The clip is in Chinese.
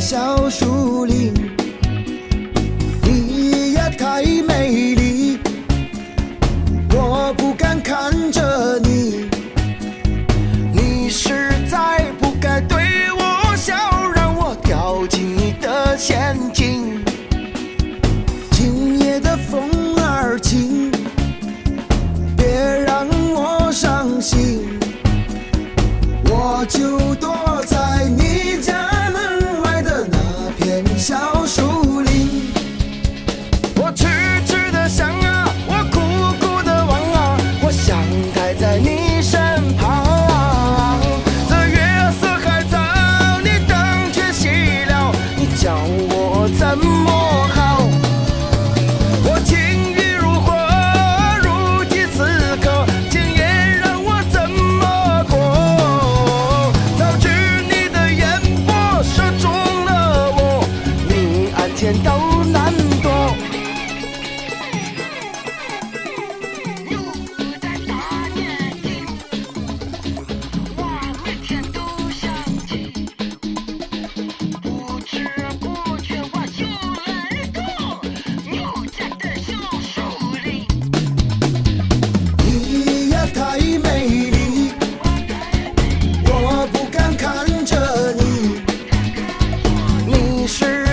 小树林，你也太美丽，我不敢看着你，你实在不该对我笑，让我掉进你的陷阱。今夜的风儿轻，别让我伤心，我就躲在你家门外的那片小树林。我痴痴的想啊，我苦苦的望啊，我想待在你身旁。这月色还早，你灯却熄了，你叫我怎么好？我情欲如火，如饥似渴，今夜让我怎么过？早知你的眼波射中了我，你暗箭都难躲。 又在大年纪，我每天都想起，不知不觉我就来到牛家的小树林。 你也太美丽，我不敢看着你，你是